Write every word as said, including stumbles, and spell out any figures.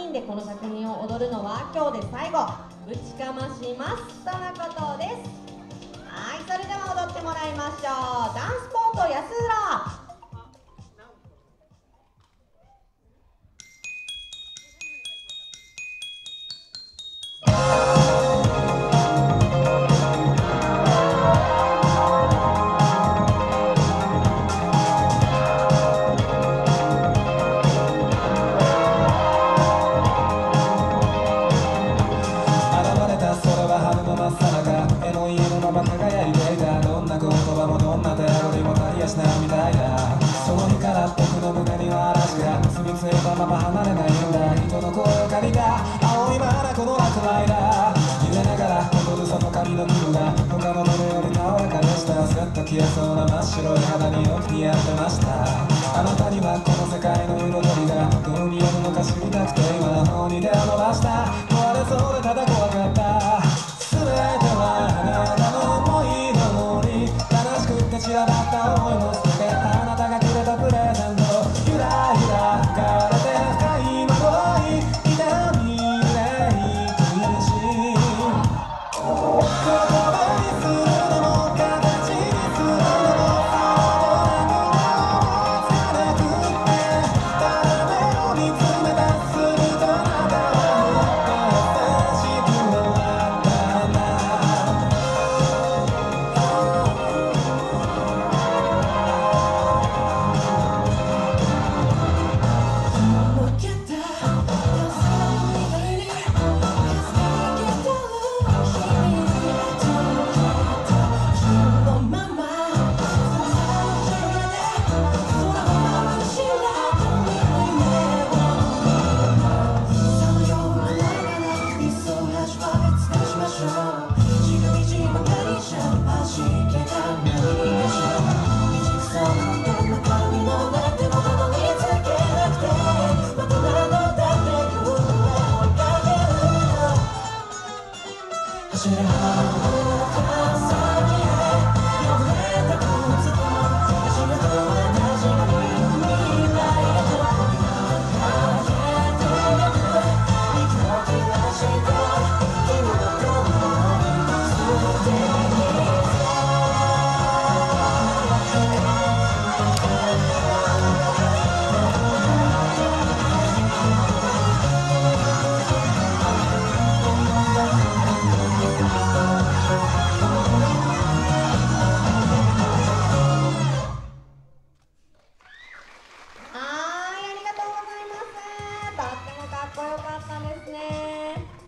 人でこの作品を踊るのは今日で最後、ぶちかましますとのことです。はい、それでは踊ってもらいましょう。ダンスポート安浦。 その日から僕の胸には嵐が住み着いたまま離れないんだ。人の声を借りた青いまだこの落雷だ。揺れながら踊るその髪の色が他のどれより爽やかでした。スッと消えそうな真っ白い肌によく似合ってました。あなたにはこの世界の彩りがどう見えるのか知りたくて今の方に手を伸ばした。壊れそうでただ怖かった。全てはあなたの思い通り、悲しくて散らばった思いも捨ててあなたがくれたプレゼント。ゆらゆら浮かれて深い惑い、痛み憂い苦しい。言葉にするのも形にするのもそうなものをつかなくってただ目を見つめた。するとあなたはもっと優しく笑ったんだ。 かっこよかったですね。